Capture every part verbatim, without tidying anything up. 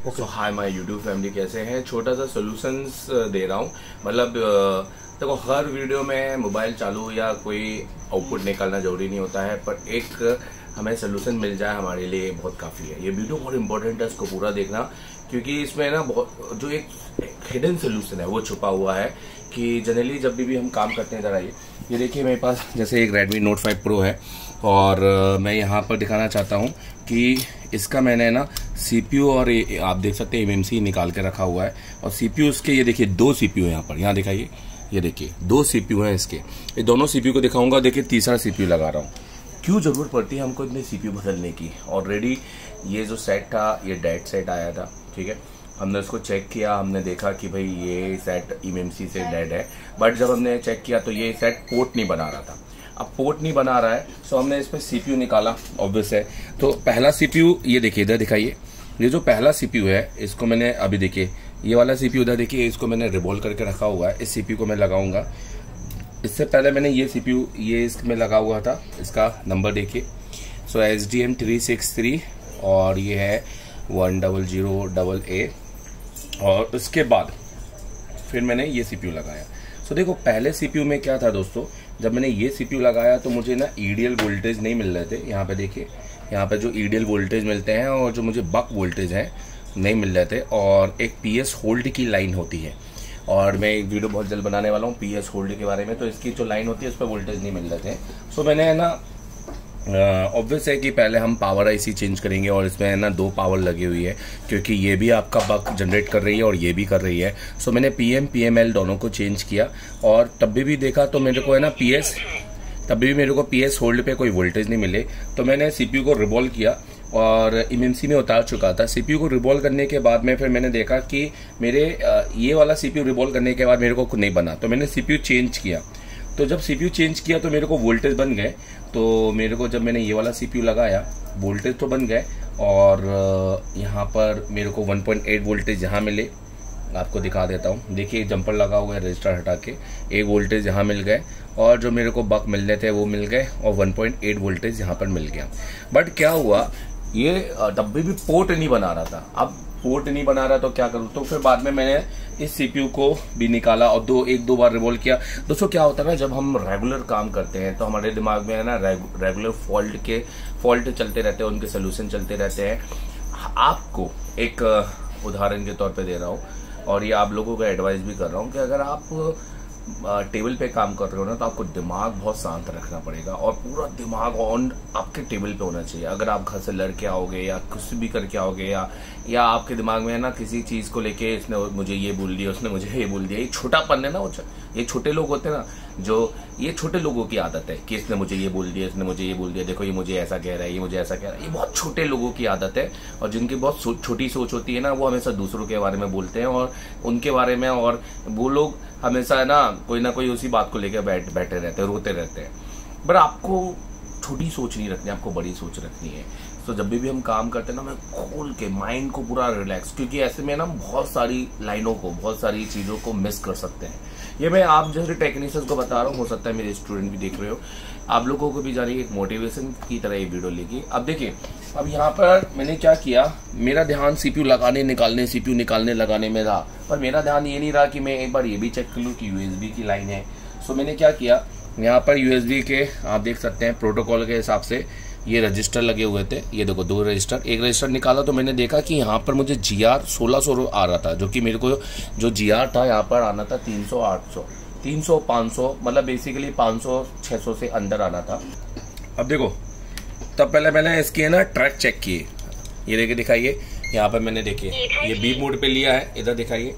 So hi my YouTube family, कैसे हैं। छोटा सा सोल्यूशंस दे रहा हूँ। मतलब देखो, हर वीडियो में मोबाइल चालू या कोई आउटपुट निकालना जरूरी नहीं होता है, पर एक हमें सोल्यूशन मिल जाए हमारे लिए बहुत काफ़ी है। ये वीडियो बहुत इंपॉर्टेंट है, इसको पूरा देखना, क्योंकि इसमें ना बहुत जो एक हिडन सोल्यूशन है वो छुपा हुआ है। कि जनरली जब भी, भी हम काम करते हैं, जरा ये ये देखिए मेरे पास जैसे एक Redmi Note फाइव Pro है, और मैं यहाँ पर दिखाना चाहता हूँ कि इसका मैंने ना सीपीयू और आप देख सकते हैं एमएमसी निकाल के रखा हुआ है। और सीपीयू इसके ये देखिए दो सीपीयू यहाँ पर, यहाँ दिखाइए, ये देखिए दो सीपीयू हैं इसके। ये दोनों सीपीयू को दिखाऊंगा। देखिए तीसरा सीपीयू लगा रहा हूँ। क्यों जरूरत पड़ती है हमको इतने सीपीयू बदलने की। ऑलरेडी ये जो सेट था ये डेड सेट आया था, ठीक है। हमने उसको चेक किया, हमने देखा कि भाई ये सेट एमएमसी से डेड है। बट जब हमने चेक किया तो ये सेट पोर्ट नहीं बना रहा था। अब पोर्ट नहीं बना रहा है, सो हमने इस पर सीपीयू निकाला, ऑब्वियस है। तो पहला सीपीयू ये देखिए, इधर दिखाइए, ये जो पहला सीपीयू है इसको मैंने अभी देखिए, ये वाला सीपीयू उधर देखिए, इसको मैंने रिवॉल्व करके रखा हुआ है। इस सीपीयू को मैं लगाऊंगा। इससे पहले मैंने ये सीपीयू ये इसमें लगा हुआ था, इसका नंबर देखिए, so H D M three six three, और ये है one double zero double A. और उसके बाद फिर मैंने ये सीपीयू लगाया। सो देखो, पहले सीपीयू में क्या था दोस्तों, जब मैंने ये सीपीयू लगाया तो मुझे ना ईडीएल वोल्टेज नहीं मिल रहे थे। यहाँ पे देखिए, यहाँ पे जो ईडीएल वोल्टेज मिलते हैं और जो मुझे बक वोल्टेज है नहीं मिल रहे थे। और एक पीएस होल्ड की लाइन होती है, और मैं एक वीडियो बहुत जल्द बनाने वाला हूँ पीएस होल्ड के बारे में। तो इसकी जो लाइन होती है उस पर वोल्टेज नहीं मिल रहे थे। सो मैंने ना ऑब्वियस uh, है कि पहले हम पावर आईसी चेंज करेंगे, और इसमें ना दो पावर लगी हुई है, क्योंकि ये भी आपका बक जनरेट कर रही है और ये भी कर रही है। सो मैंने पीएम पीएमएल दोनों को चेंज किया, और तब भी, भी देखा तो मेरे को है ना पीएस तब भी मेरे को पीएस होल्ड पे कोई वोल्टेज नहीं मिले। तो मैंने सीपीयू को रिवॉल्व किया और एमएमसी में उतार चुका था। सीपीयू को रिवॉल्व करने के बाद में फिर मैंने देखा कि मेरे ये वाला सीपीयू रिवॉल्व करने के बाद मेरे को नहीं बना, तो मैंने सीपीयू चेंज किया। तो जब सीपीयू चेंज किया तो मेरे को वोल्टेज बन गए। तो मेरे को जब मैंने ये वाला सीपीयू लगाया, वोल्टेज तो बन गए, और यहाँ पर मेरे को वन पॉइंट एट वोल्टेज यहाँ मिले। आपको दिखा देता हूँ, देखिए जंपर लगा हुआ है, रजिस्टर हटा के एक वोल्टेज यहाँ मिल गए, और जो मेरे को बक मिलने थे वो मिल गए, और वन पॉइंट एट वोल्टेज यहाँ पर मिल गया। बट क्या हुआ, ये डब्बे भी पोर्ट नहीं बना रहा था। अब पोर्ट नहीं बना रहा तो क्या करूं, तो फिर बाद में मैंने इस सीपीयू को भी निकाला और दो एक दो बार रिवॉल्व किया। दोस्तों क्या होता है ना, जब हम रेगुलर काम करते हैं तो हमारे दिमाग में है ना रेगुलर फॉल्ट के फॉल्ट चलते रहते हैं, उनके सोल्यूशन चलते रहते हैं। आपको एक उदाहरण के तौर पे दे रहा हूँ, और ये आप लोगों को एडवाइस भी कर रहा हूँ कि अगर आप टेबल पे काम कर रहे हो ना, तो आपको दिमाग बहुत शांत रखना पड़ेगा, और पूरा दिमाग ऑन आपके टेबल पे होना चाहिए। अगर आप घर से लड़के आओगे या कुछ भी करके आओगे, या या आपके दिमाग में है ना किसी चीज को लेके, इसने मुझे ये बोल दिया, उसने मुझे ये बोल दिया, ये छोटापन है ना, वो ये छोटे लोग होते हैं ना, जो ये छोटे लोगों की आदत है कि इसने मुझे ये बोल दिया, इसने मुझे ये बोल दिया, देखो ये मुझे ऐसा कह रहा है, ये मुझे ऐसा कह रहा है। ये बहुत छोटे लोगों की आदत है, और जिनकी बहुत छोटी सोच होती है ना, वो हमेशा दूसरों के बारे में बोलते हैं और उनके बारे में, और वो लोग हमेशा है ना कोई ना कोई उसी बात को लेकर बैठ बैठे रहते हैं, रोते रहते हैं। पर आपको छोटी सोच नहीं रखनी, आपको बड़ी सोच रखनी है। तो जब भी, भी हम काम करते हैं ना, हमें खोल के माइंड को पूरा रिलैक्स, क्योंकि ऐसे में ना बहुत सारी लाइनों को, बहुत सारी चीजों को मिस कर सकते हैं। ये मैं आप जैसे टेक्नीशियंस को बता रहा हूँ, हो सकता है मेरे स्टूडेंट भी देख रहे हो, आप लोगों को भी जानिए एक मोटिवेशन की तरह ये वीडियो लेगी। अब देखिए, अब यहाँ पर मैंने क्या किया, मेरा ध्यान सीपीयू लगाने निकालने सीपीयू निकालने लगाने में रहा, पर मेरा ध्यान ये नहीं रहा कि मैं एक बार ये भी चेक कर लूँ कि यूएसबी की लाइन है। सो मैंने क्या किया, यहाँ पर यूएसबी के आप देख सकते हैं प्रोटोकॉल के हिसाब से ये रजिस्टर लगे हुए थे। ये देखो दो रजिस्टर, एक रजिस्टर निकाला तो मैंने देखा कि यहाँ पर मुझे जी आर सोलह सौ आ रहा था, जो कि मेरे को जो जी आर था यहाँ पर आना था तीन सौ आठ सौ तीन सौ पाँच सौ, मतलब बेसिकली पाँच सौ छह सौ से अंदर आना था। अब देखो, तब पहले मैंने इसके ना ट्रैक चेक किए, ये देखिए दिखाइए, यहाँ पर मैंने देखिए ये बीप मोड पे लिया है, इधर दिखाइए,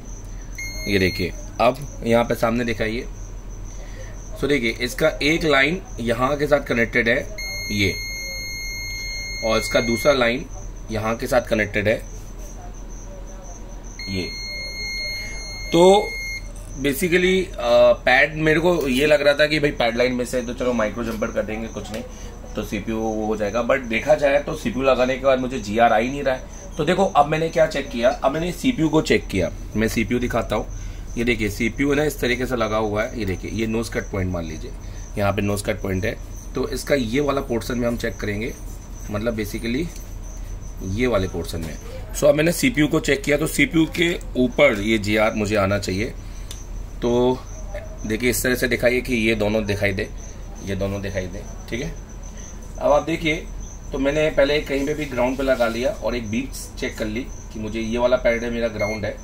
ये देखिए, अब यहाँ पे सामने दिखाइए। सो देखिए, इसका एक लाइन यहाँ के साथ कनेक्टेड है ये, और इसका दूसरा लाइन यहाँ के साथ कनेक्टेड है ये। तो बेसिकली पैड मेरे को ये लग रहा था कि भाई पैड लाइन में से तो चलो माइक्रो जंपर कर देंगे, कुछ नहीं तो सीपीयू वो हो जाएगा। बट देखा जाए तो सीपीयू लगाने के बाद मुझे जीआर आ ही नहीं रहा है। तो देखो, अब मैंने क्या चेक किया, अब मैंने सीपीयू को चेक किया। मैं सीपीयू दिखाता हूँ, ये देखिए सीपीयू ना इस तरीके से लगा हुआ है। ये देखिए, ये नोज कट पॉइंट मान लीजिए, यहाँ पे नोज कट पॉइंट है, तो इसका ये वाला पोर्शन में हम चेक करेंगे, मतलब बेसिकली ये वाले पोर्शन में। सो अब मैंने सीपीयू को चेक किया तो सीपीयू के ऊपर ये जीआर मुझे आना चाहिए। तो देखिए इस तरह से दिखाइए कि ये दोनों दिखाई दे, ये दोनों दिखाई दे, ठीक है। अब आप देखिए तो मैंने पहले कहीं पे भी ग्राउंड पे लगा लिया और एक बीट चेक कर ली कि मुझे ये वाला पैड है मेरा ग्राउंड है।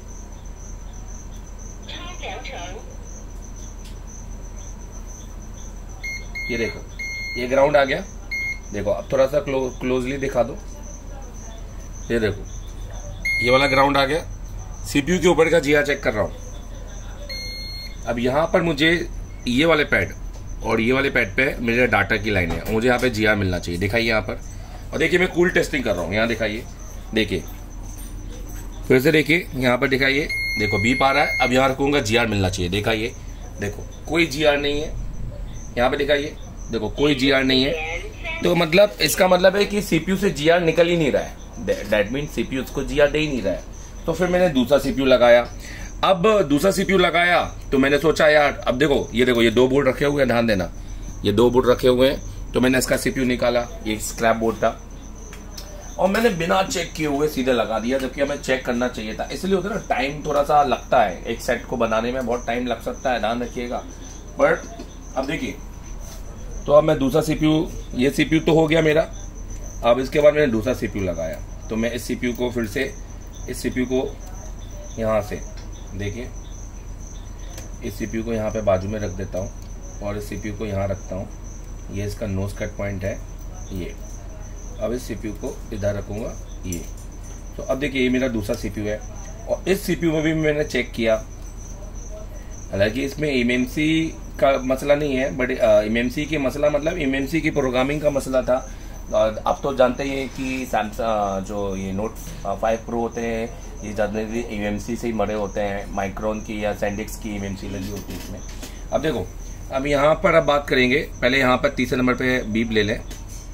ये देखो ये ग्राउंड आ गया। देखो अब थोड़ा सा क्लो, क्लोजली दिखा दो। ये देखो ये वाला ग्राउंड आ गया। सीपीयू के ऊपर का जीआर चेक कर रहा हूं। अब यहां पर मुझे ये वाले पैड और ये वाले पैड पे मेरे डाटा की लाइन है, मुझे यहाँ पे जीआर मिलना चाहिए। दिखाइए यहाँ पर। और देखिए मैं कूल टेस्टिंग कर रहा हूँ। यहाँ दिखाइए, देखिए फिर से देखिए यहाँ पर दिखाइए। देखो बीप आ रहा है। अब यहाँ रखूंगा जीआर मिलना चाहिए। दिखाइए, देखो कोई जीआर नहीं है। यहाँ पे दिखाइए, देखो कोई जीआर नहीं है। तो मतलब इसका मतलब है कि सीपीयू से जीआर निकल ही नहीं रहा है। दैट मीन सीपीयू उसको जीआर दे ही नहीं रहा है। तो फिर मैंने दूसरा सीपीयू लगाया। अब दूसरा सीपीयू लगाया तो मैंने सोचा यार अब देखो ये देखो ये दो बोर्ड रखे हुए हैं, ध्यान देना ये दो बोर्ड रखे हुए हैं। तो मैंने इसका सीपीयू निकाला, ये स्क्रैप बोर्ड था और मैंने बिना चेक किए हुए सीधे लगा दिया, जबकि हमें चेक करना चाहिए था। इसलिए होता है ना टाइम थोड़ा सा लगता है, एक सेट को बनाने में बहुत टाइम लग सकता है, ध्यान रखिएगा। बट अब देखिए तो अब मैं दूसरा सीपीयू, ये सीपीयू तो हो गया मेरा। अब इसके बाद मैंने दूसरा सीपीयू लगाया। तो मैं इस सीपीयू को फिर से इस सीपीयू को यहाँ से देखिए इस सीपीयू को यहाँ पे बाजू में रख देता हूँ और इस सीपीयू को यहाँ रखता हूँ। ये इसका नोज कट पॉइंट है ये। अब इस सीपीयू को इधर रखूँगा ये। तो अब देखिए ये मेरा दूसरा सीपीयू है और इस सीपीयू में भी मैंने चेक किया। हालांकि इसमें एमएमसी का मसला नहीं है, बट एमएमसी की मसला मतलब एमएमसी की प्रोग्रामिंग का मसला था। आप तो जानते ही हैं कि सैमसंग जो ये नोट फाइव प्रो होते हैं ये ज़्यादा एमएमसी से ही मरे होते हैं। माइक्रोन की या सैंडिक्स की एमएमसी लगी होती है इसमें। अब देखो अब यहाँ पर अब बात करेंगे। पहले यहाँ पर तीसरे नंबर पे बीप ले लें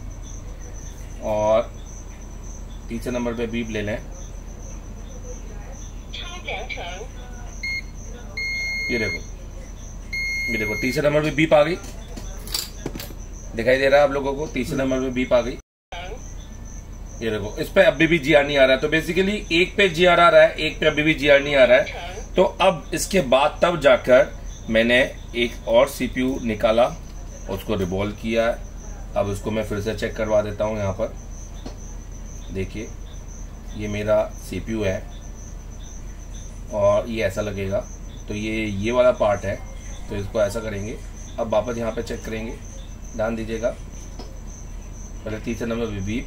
और तीसरे नंबर पे बीप ले लें। ये देखो ये देखो तीसरे नंबर पे बीप आ गई, दिखाई दे रहा है आप लोगों को। तीसरे नंबर पे बीप आ गई। ये देखो इस पे अभी भी जीआर नहीं आ रहा है। तो बेसिकली एक पे जीआर आ रहा है, एक पे अभी भी जीआर नहीं आ रहा है। तो अब इसके बाद तब जाकर मैंने एक और सीपीयू निकाला, उसको रिवॉल्व किया। अब उसको मैं फिर से चेक करवा देता हूं। यहाँ पर देखिए ये मेरा सीपीयू है और ये ऐसा लगेगा। तो ये ये वाला पार्ट है, तो इसको ऐसा करेंगे। अब वापस यहाँ पे चेक करेंगे, ध्यान दीजिएगा। पहले तीसरे नंबर पे बीप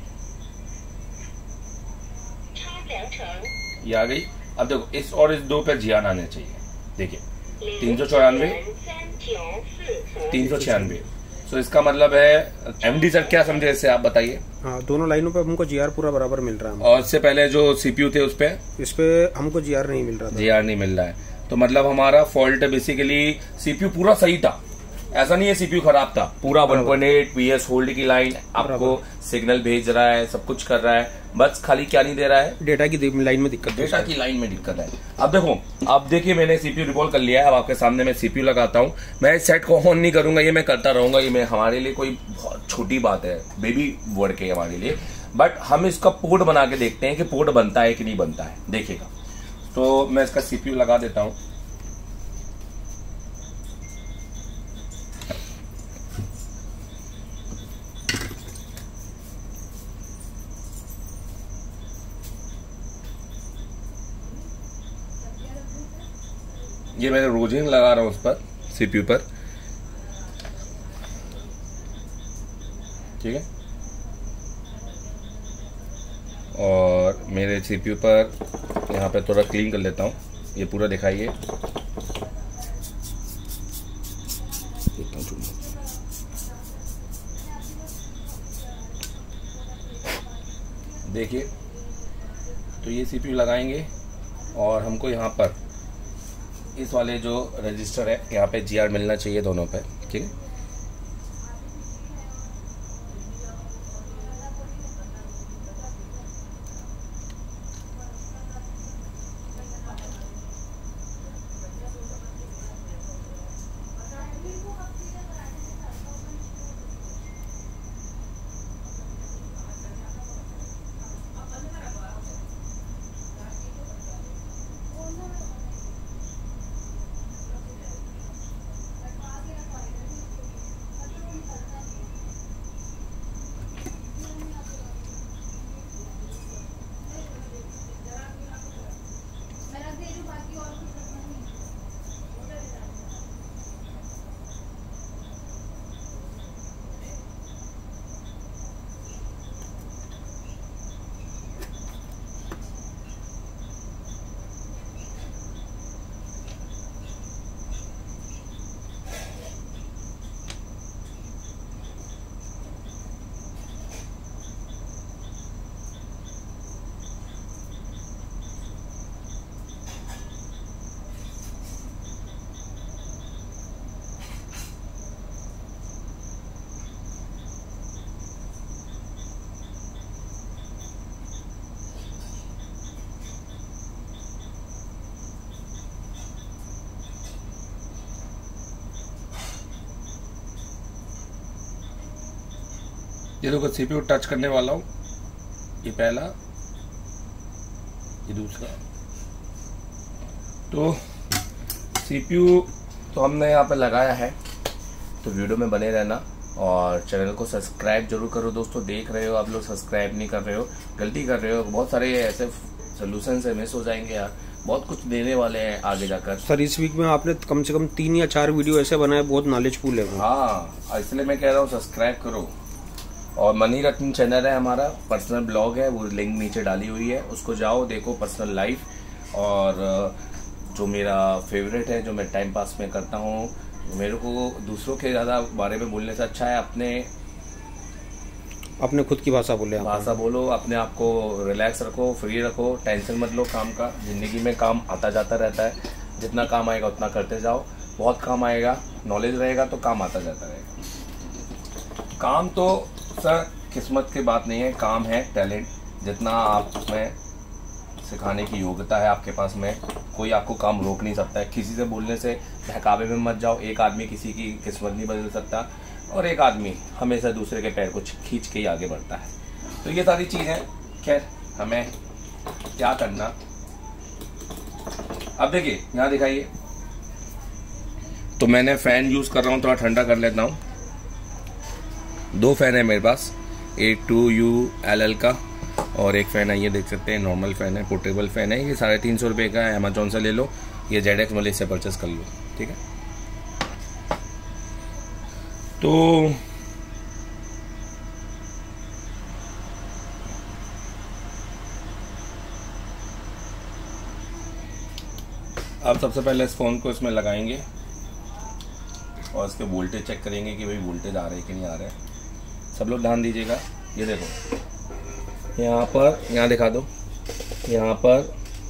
ये आ गई। अब देखो इस और इस दो पे जीआर आने चाहिए। देखिए तीन सौ चौरानवे तीन सौ छियानवे। सो इसका मतलब है एमडी सर क्या समझे इससे आप बताइए। हाँ, दोनों लाइनों पे हमको जीआर पूरा बराबर मिल रहा है। और इससे पहले जो सीपीयू थे उस पे इस पे हमको जीआर नहीं मिल रहा था। जीआर नहीं मिल रहा है। तो मतलब हमारा फॉल्ट बेसिकली सीपीयू पूरा सही था, ऐसा नहीं है सीपीयू खराब था। पूरा one point eight PS hold की लाइन आपको सिग्नल भेज रहा है, सब कुछ कर रहा है। बस खाली क्या नहीं दे रहा है, डेटा की लाइन में दिक्कत डेटा की लाइन में दिक्कत है। अब देखो अब देखिए मैंने सीपीयू रिवॉल्व कर लिया है। अब आपके सामने मैं सीपीयू लगाता हूँ। मैं इस सेट को ऑन नहीं करूंगा, ये मैं करता रहूंगा। ये मैं हमारे लिए कोई बहुत छोटी बात है, बेबी वर्क है हमारे लिए। बट हम इसका पोर्ट बना के देखते हैं कि पोर्ट बनता है कि नहीं बनता है, देखिएगा। तो मैं इसका सीपीयू लगा देता हूँ। ये मैंने रोजिंग लगा रहा हूं उस पर सीपीयू पर, ठीक है। और मेरे सीपीयू पर यहाँ पे थोड़ा क्लीन कर लेता हूँ। ये पूरा दिखाइए। देखिए तो ये सीपीयू लगाएंगे और हमको यहाँ पर इस वाले जो रजिस्टर है यहाँ पे जीआर मिलना चाहिए दोनों पे, ठीक है। ये देखो सीपीयू टच करने वाला हूँ, ये पहला, ये दूसरा। तो सीपीयू तो हमने यहाँ पे लगाया है, तो वीडियो में बने रहना और चैनल को सब्सक्राइब जरूर करो दोस्तों। देख रहे हो आप लोग, सब्सक्राइब नहीं कर रहे हो, गलती कर रहे हो। बहुत सारे ऐसे सोल्यूशन से मिस हो जाएंगे यार, बहुत कुछ देने वाले हैं आगे जाकर। सर इस वीक में आपने कम से कम तीन या चार वीडियो ऐसे बनाए, बहुत नॉलेजफुल है वो। हाँ, इसलिए मैं कह रहा हूँ सब्सक्राइब करो। और मनी रत्न चैनल है हमारा, पर्सनल ब्लॉग है, वो लिंक नीचे डाली हुई है, उसको जाओ देखो, पर्सनल लाइफ। और जो मेरा फेवरेट है, जो मैं टाइम पास में करता हूँ, मेरे को दूसरों के ज़्यादा बारे में बोलने से अच्छा है अपने अपने खुद की भाषा बोले, भाषा बोलो, अपने आप को रिलैक्स रखो, फ्री रखो, टेंशन मत लो काम का। जिंदगी में काम आता जाता रहता है, जितना काम आएगा उतना करते जाओ, बहुत काम आएगा। नॉलेज रहेगा तो काम आता जाता रहेगा। काम तो सर किस्मत की बात नहीं है, काम है टैलेंट। जितना आप में सिखाने की योग्यता है आपके पास में, कोई आपको काम रोक नहीं सकता है। किसी से बोलने से बहकावे में मत जाओ। एक आदमी किसी की किस्मत नहीं बदल सकता, और एक आदमी हमेशा दूसरे के पैर को खींच के ही आगे बढ़ता है। तो ये सारी चीजें, खैर हमें क्या करना। अब देखिए यहाँ दिखाइए, तो मैंने फैन यूज कर रहा हूँ, थोड़ा ठंडा कर लेता हूँ। दो फैन है मेरे पास, A two U L L का, और एक फैन है, ये देख सकते हैं नॉर्मल फैन है, पोर्टेबल फैन है। ये साढ़े तीन सौ रुपये का है, अमेजोन से ले लो, ये जेड एक्स मलिक से परचेस कर लो, ठीक है। तो अब सबसे पहले इस फोन को इसमें लगाएंगे और इसके वोल्टेज चेक करेंगे कि भाई वोल्टेज आ रहे हैं कि नहीं आ रहे हैं। सब लोग ध्यान दीजिएगा। ये देखो यहाँ पर, यहाँ दिखा दो, यहाँ पर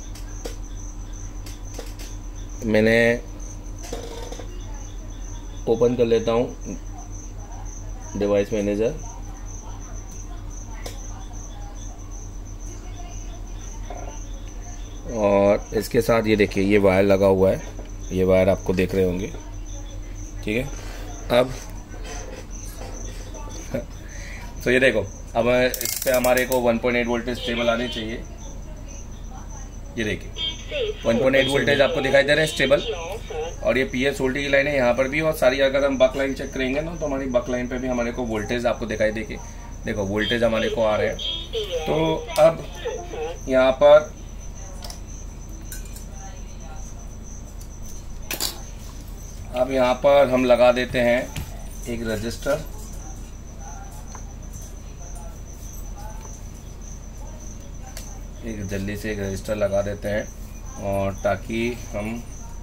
मैंने ओपन कर लेता हूँ डिवाइस मैनेजर। और इसके साथ ये देखिए, ये वायर लगा हुआ है, ये वायर आपको देख रहे होंगे, ठीक है। अब तो ये देखो, अब इस पे हमारे को one point eight voltage stable आनी चाहिए। ये देखिए वन पॉइंट एट वोल्टेज आपको दिखाई दे रहा है स्टेबल। और ये पीएस वोल्टेज की लाइन है यहाँ पर भी, और सारी अगर हम बक लाइन चेक करेंगे ना, तो हमारी बक लाइन पे भी हमारे को वोल्टेज आपको दिखाई देगी। देखो वोल्टेज हमारे को आ रहे हैं। तो अब यहाँ पर अब यहाँ पर हम लगा देते हैं एक रजिस्टर। एक जल्दी से एक रजिस्टर लगा देते हैं, और ताकि हम,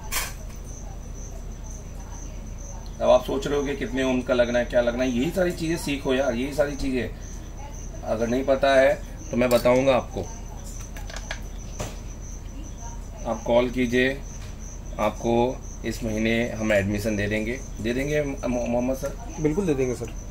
अब आप सोच रहे हो कि कितने ओम का लगना है, क्या लगना है, यही सारी चीजें सीखो यार। यही सारी चीजें अगर नहीं पता है तो मैं बताऊंगा आपको। आप कॉल कीजिए, आपको इस महीने हम एडमिशन दे देंगे। दे देंगे मोहम्मद सर? बिल्कुल दे देंगे सर।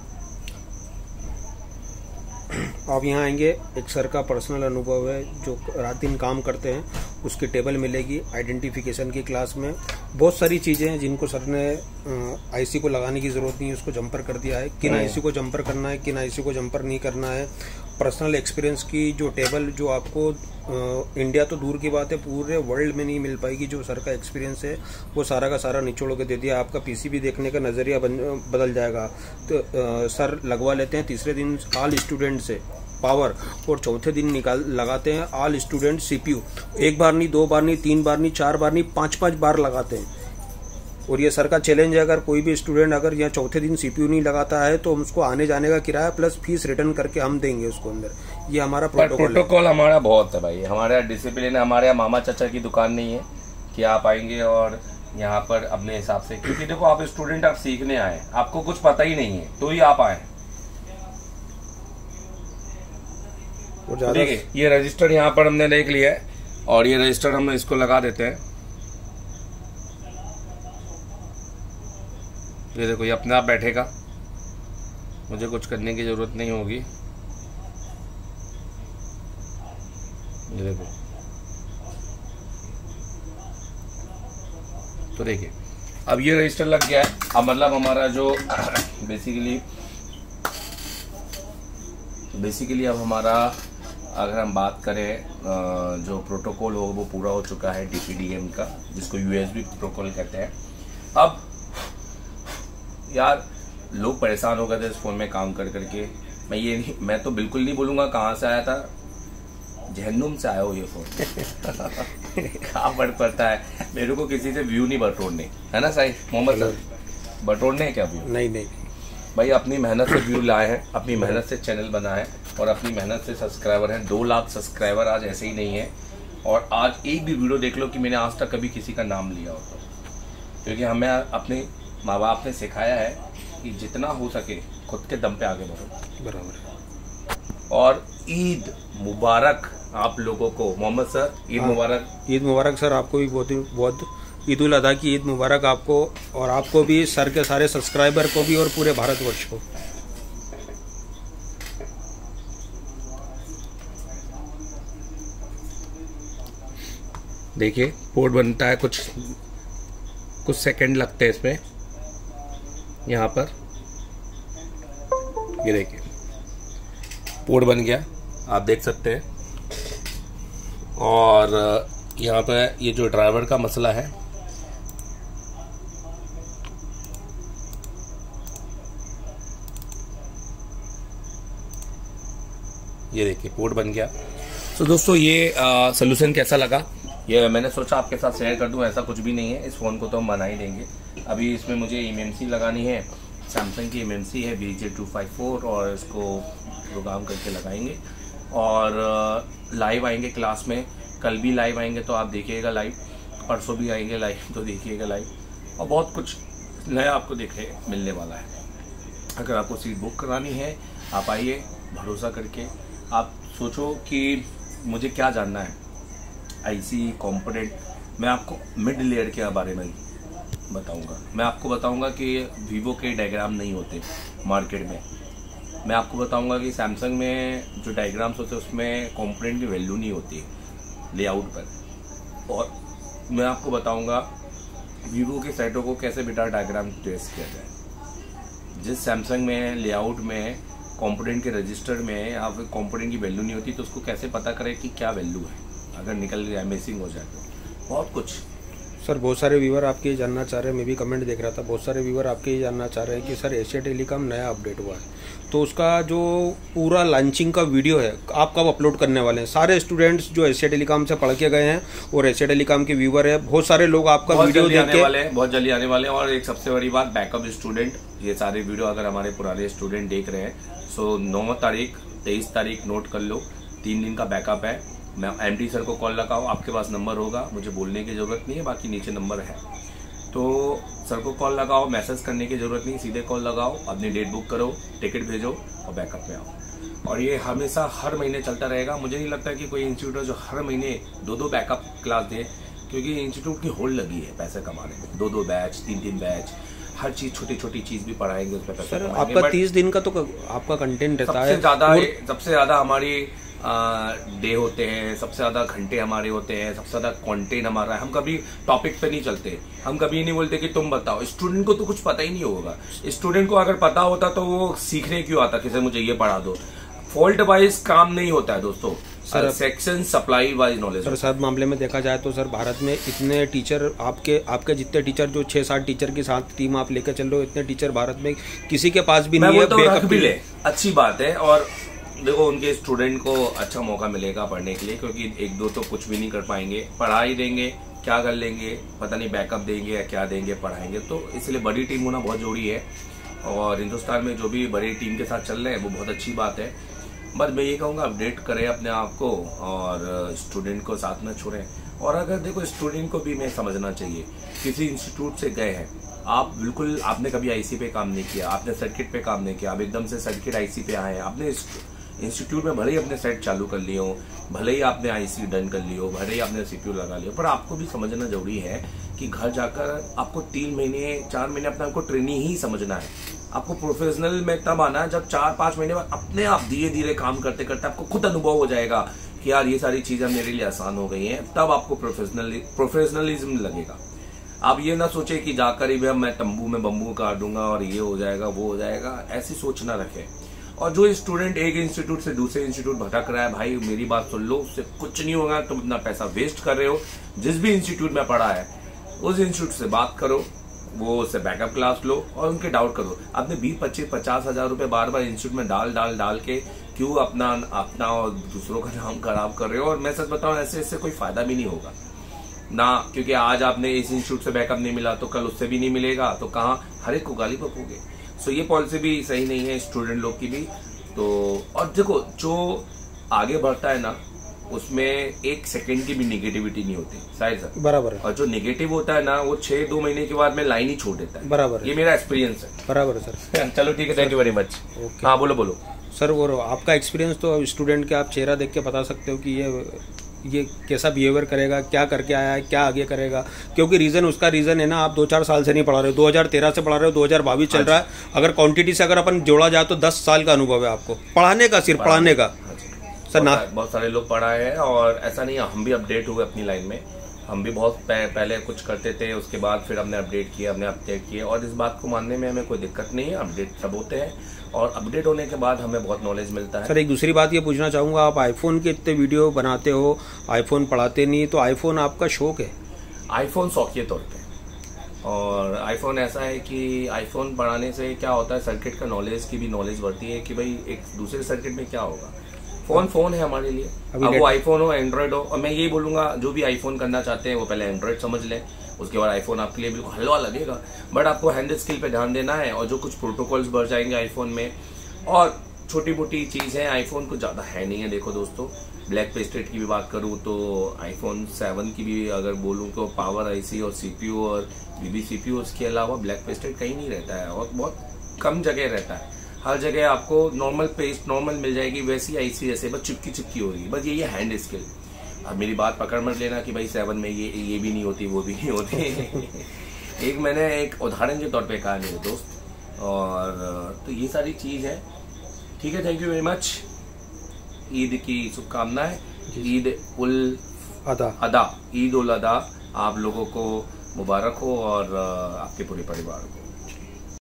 आप यहाँ आएंगे, एक सर का पर्सनल अनुभव है, जो रात दिन काम करते हैं, उसकी टेबल मिलेगी। आइडेंटिफिकेशन की क्लास में बहुत सारी चीज़ें हैं जिनको सर ने आईसी को लगाने की ज़रूरत नहीं है, उसको जंपर कर दिया है। किन आईसी को जंपर करना है, किन आईसी को जंपर नहीं करना है। पर्सनल एक्सपीरियंस की जो टेबल, जो आपको आ, इंडिया तो दूर की बात है, पूरे वर्ल्ड में नहीं मिल पाएगी, जो सर का एक्सपीरियंस है वो सारा का सारा निचोड़ के दे दिया। आपका पीसीबी देखने का नज़रिया बदल जाएगा। तो आ, सर लगवा लेते हैं तीसरे दिन ऑल स्टूडेंट से पावर, और चौथे दिन निकाल लगाते हैं ऑल स्टूडेंट सीपीयू। एक बार नहीं, दो बार नहीं, तीन बार नहीं, चार बार नहीं, पांच पांच बार लगाते हैं। और ये सर का चैलेंज है, अगर कोई भी स्टूडेंट अगर यहाँ चौथे दिन सीपीयू नहीं लगाता है तो हम उसको आने जाने का किराया प्लस फीस रिटर्न करके हम देंगे उसको अंदर। ये हमारा प्रोटोकॉल प्रोटोकॉल हमारा बहुत है भाई, हमारा डिसिप्लिन है। हमारे यहाँ मामा चाचा की दुकान नहीं है कि आप आएंगे और यहाँ पर अपने हिसाब से, क्योंकि देखो आप स्टूडेंट, आप सीखने आए, आपको कुछ पता ही नहीं है, तो ही आप आए। देखिए ये रजिस्टर यहाँ पर हमने देख लिया है, और ये रजिस्टर हम इसको लगा देते हैं। ये देखो ये अपने आप बैठेगा, मुझे कुछ करने की जरूरत नहीं होगी। ये देखो, तो देखिए अब ये रजिस्टर लग गया है। अब मतलब हमारा जो बेसिकली बेसिकली अब हमारा अगर हम बात करें जो प्रोटोकॉल हो वो पूरा हो चुका है डी पी डी एम का, जिसको यू एस बी प्रोटोकॉल कहते हैं। अब यार लोग परेशान हो गए थे इस फोन में काम कर करके। मैं ये नहीं, मैं तो बिल्कुल नहीं बोलूंगा कहाँ से आया था, जहन्नुम से आया हो ये फोन। कहाँ फर्क पड़ता है, मेरे को किसी से व्यू नहीं बटोरने, है ना सही मोहम्मद सर? बटोरने है क्या व्यू? नहीं नहीं भाई, अपनी मेहनत से व्यू लाए हैं, अपनी मेहनत से चैनल बना है और अपनी मेहनत से सब्सक्राइबर हैं। दो लाख सब्सक्राइबर आज ऐसे ही नहीं है। और आज एक भी वीडियो देख लो कि मैंने आज तक कभी किसी का नाम लिया होता, क्योंकि हमें अपने माँ बाप ने सिखाया है कि जितना हो सके खुद के दम पे आगे बढ़ो। बराबर। और ईद मुबारक आप लोगों को मोहम्मद सर, ईद मुबारक। ईद मुबारक सर, आपको भी बहुत बहुत ईद उल अदा की ईद मुबारक आपको, और आपको भी, सर के सारे सब्सक्राइबर को भी और पूरे भारतवर्ष को। देखिए पोर्ट बनता है, कुछ कुछ सेकंड लगते हैं इसमें। यहाँ पर ये देखिए पोर्ट बन गया, आप देख सकते हैं। और यहाँ पे ये जो ड्राइवर का मसला है, ये देखिए पोर्ट बन गया। तो दोस्तों ये सोल्यूशन कैसा लगा, ये मैंने सोचा आपके साथ शेयर कर दूं। ऐसा कुछ भी नहीं है, इस फ़ोन को तो हम बना ही देंगे। अभी इसमें मुझे एम एम सी लगानी है, सैमसंग की एम एम सी है B J two five four, और इसको प्रोग्राम करके लगाएंगे और लाइव आएंगे क्लास में। कल भी लाइव आएंगे तो आप देखिएगा लाइव, परसों भी आएंगे लाइव तो देखिएगा लाइव, और बहुत कुछ नया आपको देखने मिलने वाला है। अगर आपको सीट बुक करानी है आप आइए, भरोसा करके। आप सोचो कि मुझे क्या जानना है, आईसी कंपोनेंट, मैं आपको मिड लेयर के बारे में बताऊंगा। मैं आपको बताऊंगा कि वीवो के डायग्राम नहीं होते मार्केट में। मैं आपको बताऊंगा कि सैमसंग में जो डायग्राम्स होते हैं उसमें कंपोनेंट की वैल्यू नहीं होती लेआउट पर। और मैं आपको बताऊंगा वीवो के सेटों को कैसे बेटा डायग्राम ट्रेस किया जाए। जिस सैमसंग में लेआउट में कंपोनेंट के रजिस्टर में आप कंपोनेंट की वैल्यू नहीं होती, तो उसको कैसे पता करें कि क्या वैल्यू है, अगर निकल जाए मिसिंग हो जाए तो। बहुत कुछ सर, बहुत सारे व्यूवर आपके ये जानना चाह रहे हैं, मैं भी कमेंट देख रहा था, बहुत सारे व्यूवर आपके ये जानना चाह रहे हैं कि सर एशिया टेलीकॉम नया अपडेट हुआ है, तो उसका जो पूरा लॉन्चिंग का वीडियो है आप कब अपलोड करने वाले हैं? सारे स्टूडेंट्स जो एशिया टेलीकॉम से पढ़ के गए हैं और एशिया टेलीकॉम के व्यूवर है, बहुत सारे लोग आपका वीडियो देख के वाले बहुत जल्दी आने वाले हैं। और एक सबसे बड़ी बात, बैकअप स्टूडेंट, ये सारे वीडियो अगर हमारे पुराने स्टूडेंट देख रहे हैं, सो नौ तारीख तेईस तारीख नोट कर लो, तीन दिन का बैकअप है। मैं एमडी सर को कॉल लगाओ, आपके पास नंबर होगा, मुझे बोलने की जरूरत नहीं है, बाकी नीचे नंबर है, तो सर को कॉल लगाओ, मैसेज करने की जरूरत नहीं, सीधे कॉल लगाओ, अपनी डेट बुक करो, टिकट भेजो और बैकअप में आओ। और ये हमेशा हर महीने चलता रहेगा। मुझे नहीं लगता कि कोई इंस्टीट्यूट है जो हर महीने दो दो बैकअप क्लास दे, क्योंकि इंस्टीट्यूट की होल्ड लगी है पैसे कमाने में। दो दो बैच, तीन तीन बैच, हर चीज, छोटी छोटी चीज भी पढ़ाएंगे, उसमें पैसा कमाएंगे। आपका तीस दिन का तो आपका कंटेंट रहता है। सबसे ज्यादा सबसे ज्यादा हमारी डे होते हैं, सबसे ज्यादा घंटे हमारे होते हैं, सबसे ज्यादा कंटेंट हमारा है। हम कभी टॉपिक पे नहीं चलते, हम कभी नहीं बोलते कि तुम बताओ। स्टूडेंट को तो कुछ पता ही नहीं होगा। स्टूडेंट को अगर पता होता तो वो सीखने क्यों आता कि सर मुझे ये पढ़ा दो। फॉल्ट वाइज काम नहीं होता है दोस्तों, sir section supply wise knowledge. Sir सब मामले में देखा जाए तो सर भारत में इतने टीचर, आपके आपके जितने टीचर, जो छह सात टीचर के साथ टीम आप लेकर चल रहे हो, इतने टीचर भारत में किसी के पास भी नहीं है। बैकअप भी ले, अच्छी बात है। और देखो उनके स्टूडेंट को अच्छा मौका मिलेगा पढ़ने के लिए, क्योंकि एक दो तो कुछ भी नहीं कर पाएंगे, पढ़ा ही देंगे, क्या कर लेंगे पता नहीं, बैकअप देंगे या क्या देंगे, पढ़ाएंगे। तो इसलिए बड़ी टीम होना बहुत जरूरी है। और हिंदुस्तान में जो भी बड़ी टीम के साथ चल रहे हैं वो बहुत अच्छी बात है। बस मैं ये कहूँगा अपडेट करें अपने आप को और स्टूडेंट को साथ में छोड़ें। और अगर देखो स्टूडेंट को भी मैं समझना चाहिए, किसी इंस्टीट्यूट से गए हैं आप, बिल्कुल आपने कभी आईसी पे काम नहीं किया, आपने सर्किट पे काम नहीं किया, आप एकदम से सर्किट आईसी पे आए हैं। आपने इंस्टीट्यूट में भले ही अपने सेट चालू कर लिए हो, भले ही आपने आईसी डन कर लियो, भले ही आपने सीपीयू लगा लियो, पर आपको भी समझना जरूरी है कि घर जाकर आपको तीन महीने चार महीने अपने आपको ट्रेनिंग ही समझना है। आपको प्रोफेशनल में तब आना है जब चार पांच महीने बाद अपने आप धीरे धीरे काम करते करते आपको खुद अनुभव हो जाएगा कि यार ये सारी चीजें मेरे लिए आसान हो गई हैं। तब आपको प्रोफेशनल प्रोफेशनलिज्म लगेगा। आप ये ना सोचे कि जाकर ही मैं तंबू में बम्बू काट दूंगा और ये हो जाएगा वो हो जाएगा, ऐसी सोच ना रखें। और जो स्टूडेंट एक इंस्टीट्यूट से दूसरे इंस्टीट्यूट भटक रहा है, भाई मेरी बात सुन लो, उससे कुछ नहीं होगा, तुम अपना पैसा वेस्ट कर रहे हो। जिस भी इंस्टीट्यूट में पढ़ा है उस इंस्टीट्यूट से बात करो, वो उससे बैकअप क्लास लो और उनके डाउट करो। आपने बीस पच्चीस पचास हजार रुपए बार बार इंस्टीट्यूट में डाल डाल डाल के क्यों अपना अपना और दूसरों का नाम खराब कर रहे हो। और मैं सच बताऊं, ऐसे इससे कोई फायदा भी नहीं होगा ना, क्योंकि आज आपने इस इंस्टीट्यूट से बैकअप नहीं मिला तो कल उससे भी नहीं मिलेगा, तो कहाँ हर एक को गाली बकोगे। सो ये पॉलिसी भी सही नहीं है स्टूडेंट लोग की भी। तो और देखो, जो आगे बढ़ता है ना उसमें एक सेकंड की भी नेगेटिविटी नहीं होती, शायद सर बराबर है। और जो नेगेटिव होता है ना वो छह दो महीने के बाद में लाइन ही छोड़ देता है। बराबर है, ये मेरा एक्सपीरियंस है। बराबर है सर। चलो ठीक है, थैंक यू वेरी मच। हाँ बोलो बोलो सर। वो आपका एक्सपीरियंस तो स्टूडेंट के आप चेहरा देख के बता सकते हो कि ये ये कैसा बिहेवियर करेगा, क्या करके आया है, क्या आगे करेगा। क्योंकि रीजन उसका रीजन है ना, आप दो चार साल से नहीं पढ़ा रहे हो, दो हज़ार तेरह से पढ़ा रहे हो, दो हज़ार बाईस चल रहा है। अगर क्वांटिटी से अगर अपन जोड़ा जाए तो दस साल का अनुभव है आपको पढ़ाने का, सिर्फ पढ़ाने का सर ना। बहुत सारे लोग पढ़ा है और ऐसा नहीं है, हम भी अपडेट हुए अपनी लाइन में। हम भी बहुत पहले कुछ करते थे, उसके बाद फिर हमने अपडेट किया, हमने अपडेट किया और इस बात को मानने में हमें कोई दिक्कत नहीं है। अपडेट सब होते हैं और अपडेट होने के बाद हमें बहुत नॉलेज मिलता है। सर एक दूसरी बात ये पूछना चाहूंगा, आप आईफोन के इतने वीडियो बनाते हो, आईफोन पढ़ाते नहीं, तो आईफोन आपका शौक है? आईफोन शौक के तौर पे, और आईफोन ऐसा है कि आईफोन पढ़ाने से क्या होता है, सर्किट का नॉलेज की भी नॉलेज बढ़ती है कि भाई एक दूसरे सर्किट में क्या होगा। फोन फोन है हमारे लिए, अब वो आईफोन हो एंड्रॉइड हो। और मैं यही बोलूंगा, जो भी आईफोन करना चाहते हैं वो पहले एंड्रॉइड समझ लें, उसके बाद आईफोन आपके लिए बिल्कुल हलवा लगेगा। बट आपको हैंड स्किल पे ध्यान देना है और जो कुछ प्रोटोकॉल्स बढ़ जाएंगे आईफोन में, और छोटी मोटी चीज है, आईफोन कुछ ज्यादा है नहीं है। देखो दोस्तों, ब्लैक पेस्टेड की भी बात करूं तो आईफोन सेवन की भी अगर बोलूं तो पावर आईसी और सीपीयू और बीबी सीपीयू, उसके अलावा ब्लैक पेस्टेड कहीं नहीं रहता है और बहुत कम जगह रहता है। हर जगह आपको नॉर्मल पेस्ट नॉर्मल मिल जाएगी, वैसी आईसी जैसे बस चिपकी चिपकी होगी। बस ये हैंड स्किल। अब मेरी बात पकड़ मत लेना कि भाई सेवन में ये ये भी नहीं होती, वो भी नहीं होती। एक मैंने एक उदाहरण के तौर पे कहा मेरे दोस्त, और तो ये सारी चीज है। ठीक है, thank you very much. Eid की शुभकामनाएं, ईद उल अदा अदा ईद उल अदा आप लोगों को मुबारक हो और आपके पूरे परिवार को।